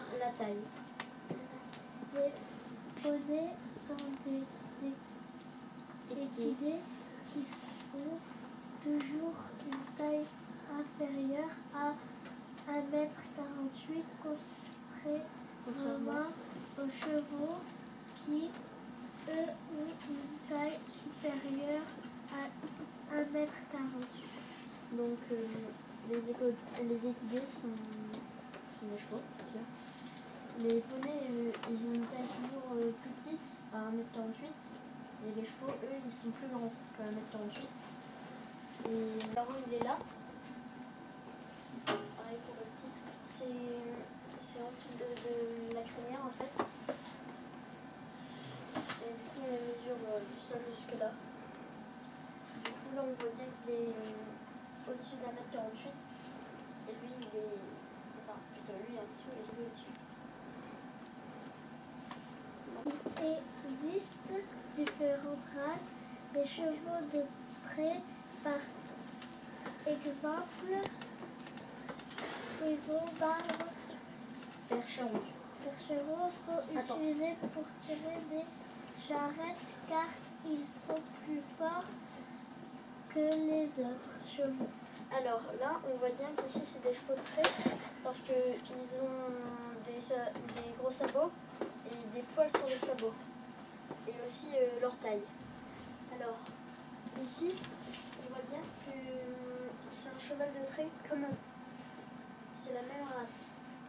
la taille. Les poneys sont des équidés qui ont toujours une taille inférieure à 1,48 m, contrairement aux chevaux qui, eux, ont une taille supérieure à 1,48 m. Donc les équidés sont des chevaux, bien sûr. Les poneys, ils ont une taille toujours plus petite, à 1,48 m. Et les chevaux, eux, ils sont plus grands qu'à 1,48 m. Et le carreau, il est là. Pareil pour le petit. C'est en dessous de la crinière, en fait. Et du coup, on les mesure du sol jusque là. Du coup, là, on voit bien qu'il est au-dessus d'1,48 m. Et lui, il est... Enfin, plutôt lui en dessous et lui au-dessus. Il existe différentes races de chevaux de trait, par exemple, Frison, Barbe, Percheron. Percheron sont utilisés pour tirer des charrettes car ils sont plus forts que les autres chevaux. Alors là, on voit bien qu'ici c'est des chevaux de trait parce qu'ils ont des gros sabots et des poils sur les sabots. Et aussi leur taille. Alors, ici, on voit bien que c'est un cheval de trait comme eux. C'est la même race.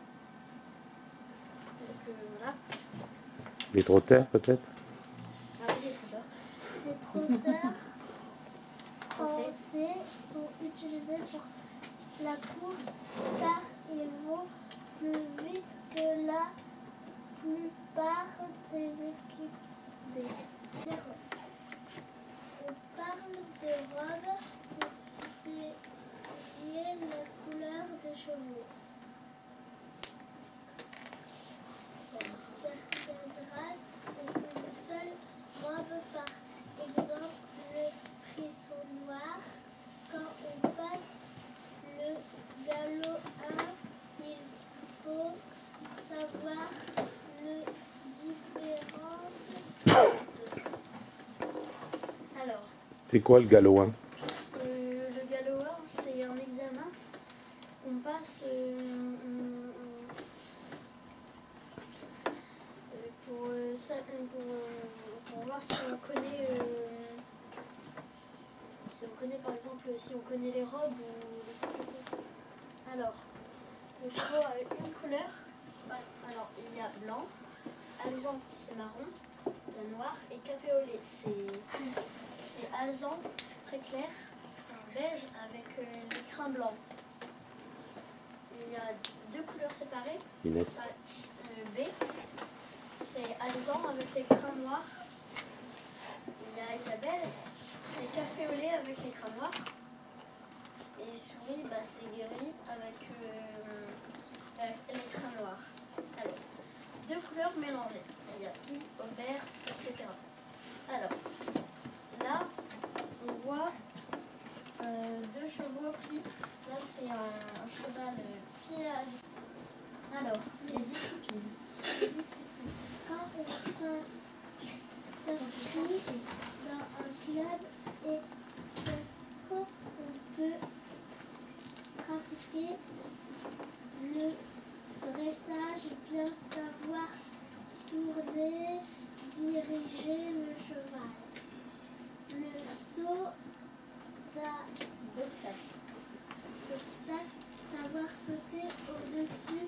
Donc voilà. Les trotteurs peut-être? Ah oui, les trotteurs. Les trotteurs français sont utilisés pour la course car ils vont plus vite que la plupart des équidés. On parle de robe pour désigner la couleur des chevaux. Certaines races ont une seule robe, par exemple le frisson noir. Quand on passe le galop 1, il faut savoir le différence. Alors, C'est quoi le galop 1? le galop 1, c'est un examen. On passe pour voir si on connaît, par exemple, si on connaît les robes ou les photos. Alors, le chevaux a une couleur. Alors, il y a blanc, alezan, c'est marron, il y a noir et café au lait. C'est alezan, très clair, beige avec les crins blancs. Il y a deux couleurs séparées. Inès. B, c'est alezan avec les crins noirs. Il y a Isabelle, c'est café au lait avec les crins noirs. Et souris, c'est gris avec les crins noirs. Alors, deux couleurs mélangées. Il y a pie, au vert, etc. Alors, là, on voit deux chevaux pie. Là, c'est un cheval pie. Alors, les disciplines. Quand on s'inscrit dans un club équestre, on peut pratiquer le dressage, bien savoir tourner, diriger le cheval. Le saut D'obstacle. savoir sauter au-dessus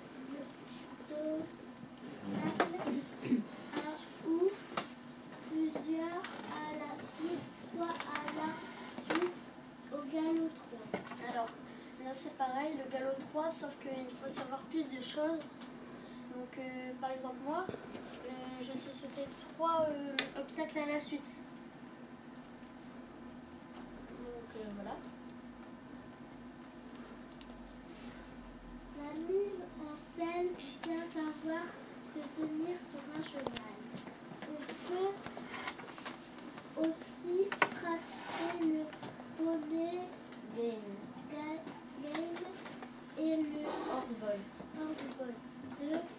d'obstacles ou plusieurs à la suite, soit à la suite au galop 3. Alors, là c'est pareil, le galop 3, sauf qu'il faut savoir plus de choses. Donc, par exemple, moi, je sais sauter 3 obstacles à la suite. Donc, voilà. La mise en scène vient savoir se tenir sur un cheval. On peut aussi pratiquer le poney game et le Horseball. 2.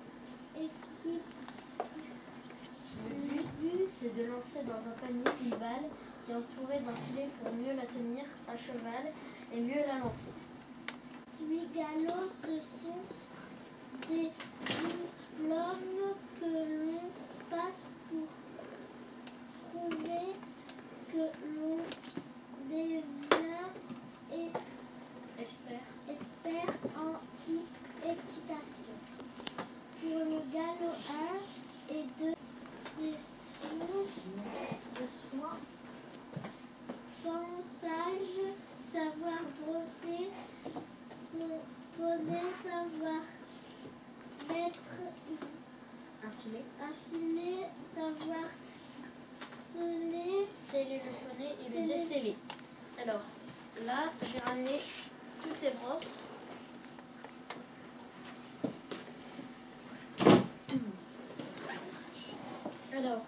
c'est de lancer dans un panier une balle qui est entourée d'un filet pour mieux la tenir à cheval et mieux la lancer. 8 galops, ce sont des diplômes que l'on passe pour prouver que l'on devient expert en équitation. Pour le galop 1 et 2, des soins, pensage, savoir brosser son poney, savoir mettre un filet, savoir sceller le poney et le desceller. Alors là, j'ai ramené toutes les brosses. Alors,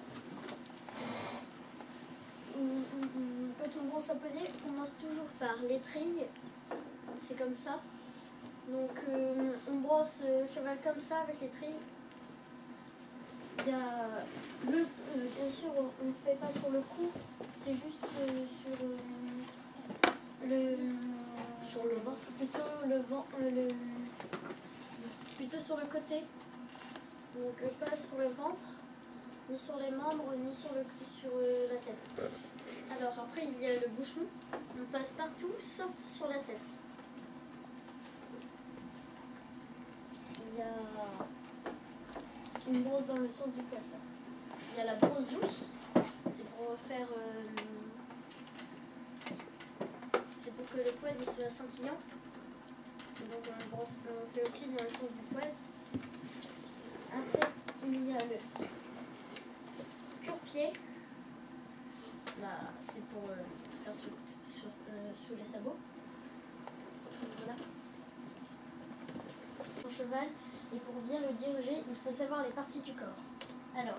quand on brosse un poney, on commence toujours par l'étrille. C'est comme ça. Donc on brosse le cheval comme ça avec l'étrille. Il y a bien sûr, on ne fait pas sur le cou, c'est juste sur le ventre, plutôt sur le côté. Donc pas sur le ventre, ni sur les membres, ni sur la tête. Alors après il y a le bouchon, on passe partout sauf sur la tête. Il y a une brosse dans le sens du poisson. Il y a la brosse douce, c'est pour faire, c'est pour que le poil il soit scintillant. Et donc on fait aussi dans le sens du poil. Après il y a le cure-pied. Là c'est pour faire sous les sabots. Voilà. Son cheval. Et pour bien le diriger, il faut savoir les parties du corps. Alors,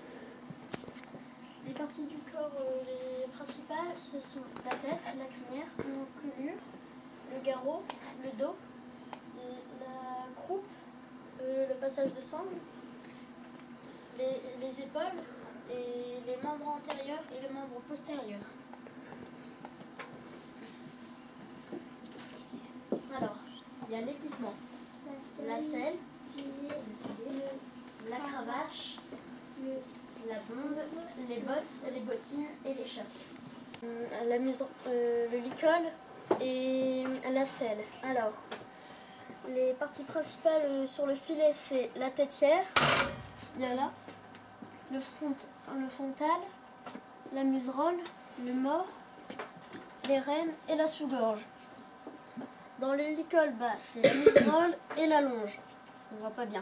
les parties du corps les principales, ce sont la tête, la crinière, l'encolure, le garrot, le dos, la croupe, le passage de sangle, les épaules, et les membres antérieurs et les membres postérieurs. Alors, il y a l'équipement, la selle, la cravache, la bombe, les bottes, les bottines et les chaps. Le licol et la selle. Alors, les parties principales sur le filet, c'est la têtière, il y a là, le frontal, la muserolle, le mors, les rênes et la sous-gorge. Dans le licol, c'est la muserolle et la longe. On voit pas bien.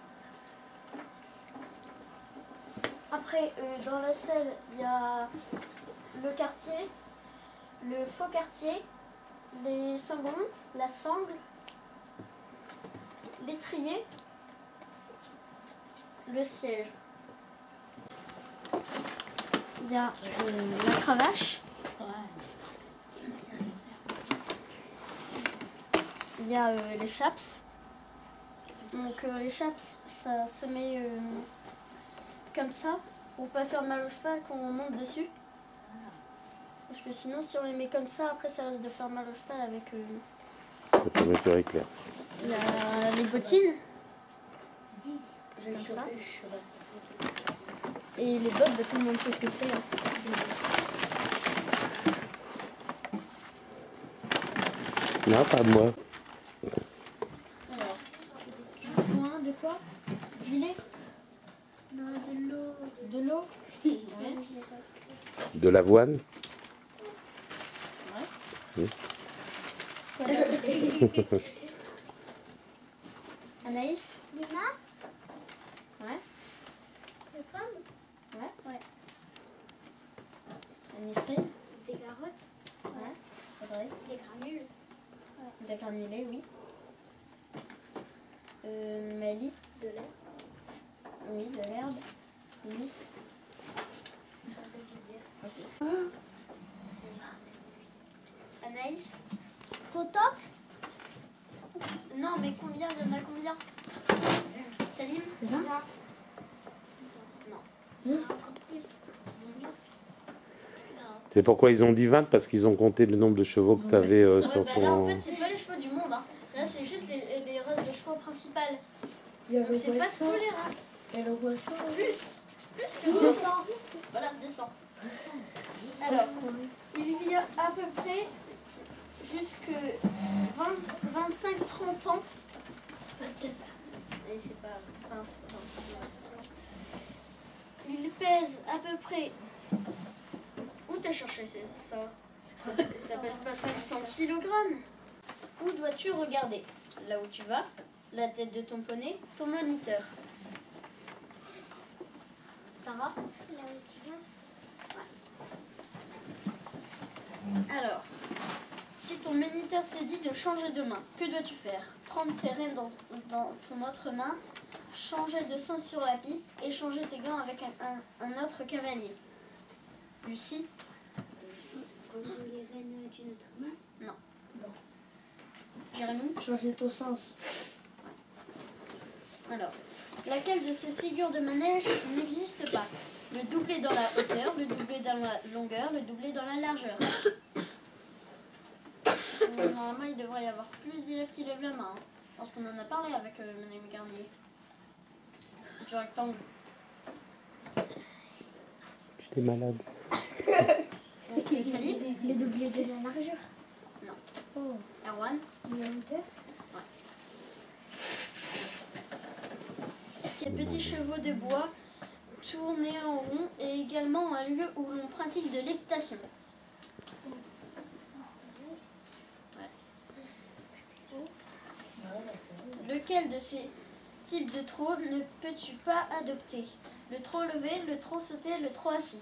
Après, dans la selle, il y a le quartier, le faux quartier, les sanglons, la sangle, l'étrier, le siège. Il y a la cravache. Il y a les chaps. Donc les chaps, ça se met comme ça pour pas faire mal au cheval quand on monte dessus. Parce que sinon, si on les met comme ça, après ça risque de faire mal au cheval avec le fameux fer éclair. les bottines. Comme ça. Et les bottes, tout le monde sait ce que c'est. Hein. Non, pas moi. Alors, du foin, de quoi? Du lait? Non, de l'eau. De l'eau? Ouais. De l'avoine. Ouais. Oui. Anaïs? Du masque, Ouais. des pommes, Ouais. Anisrine? des carottes, Ouais. Audrey? des granules, Des granulés, oui. Mali? de lait, Oui, de l'herbe. Nice? Ok. Anaïs? totoc, Non, mais combien? Il y en a combien? Salim? 20, Non. encore plus. C'est pourquoi ils ont dit 20, parce qu'ils ont compté le nombre de chevaux que tu avais Ouais, sur bah là, en ton... fait, c'est pas les chevaux du monde. Hein. Là, c'est juste les races de chevaux principales. Il y a Donc, le c'est pas poisson. toutes les races. Et le poisson. Plus que 200. 100. Voilà, 200. Alors, il vit à peu près jusque 25-30 ans. Et c'est pas 20, 25 ans. Il pèse à peu près... Où t'as cherché ça ça pèse pas 500 kg. Où dois-tu regarder? Là où tu vas, la tête de ton poney, ton moniteur. Sarah? Là où tu vas. Alors, si ton moniteur te dit de changer de main, que dois-tu faire? Prendre tes rênes dans ton autre main, changer de sens sur la piste et changer tes gants avec un autre cavalier. Lucie? Les rênes d'une autre main. Jérémy? Changer ton sens. Alors, laquelle de ces figures de manège n'existe pas? Le doublé dans la hauteur, le doublé dans la longueur, le doublé dans la largeur. Normalement, il devrait y avoir plus d'élèves qui lèvent la main. Hein, parce qu'on en a parlé avec Madame Garnier. Du rectangle. J'étais malade. Donc, Salim? Le doublé de la largeur. Non. Oh. Erwan? La hauteur. Quels petits chevaux de bois tournés en rond et également un lieu où l'on pratique de l'équitation. Lequel de ces types de trot ne peux-tu pas adopter? Le trot levé, le trot sauté, le trot assis.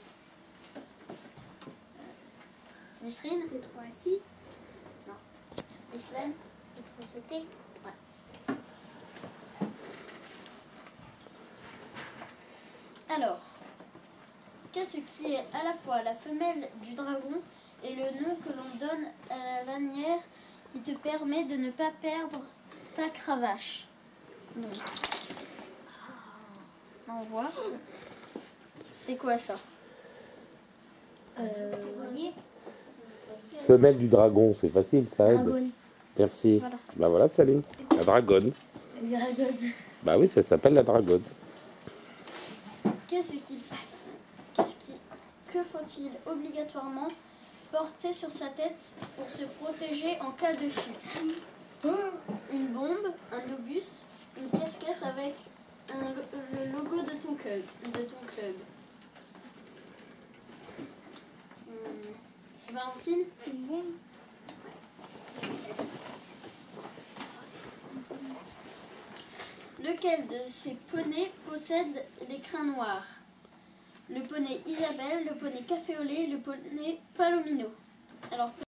Nisrine? Le 3 assis. Islam? Le 3 sauté. Alors, qu'est-ce qui est à la fois la femelle du dragon et le nom que l'on donne à la lanière qui te permet de ne pas perdre ta cravache? Donc, on voit. C'est quoi ça? Voyez. Femelle du dragon, c'est facile, ça aide. Dragon. Merci. Voilà. Bah voilà, Salim. La dragonne. Dragon. Bah oui, ça s'appelle la dragonne. Que faut-il obligatoirement porter sur sa tête pour se protéger en cas de chute? Une bombe, un obus, une casquette avec le logo de ton club. Valentine? Une bombe. Lequel de ces poneys possède les crins noirs? Le poney Isabelle, le poney café au lait, le poney Palomino. Alors,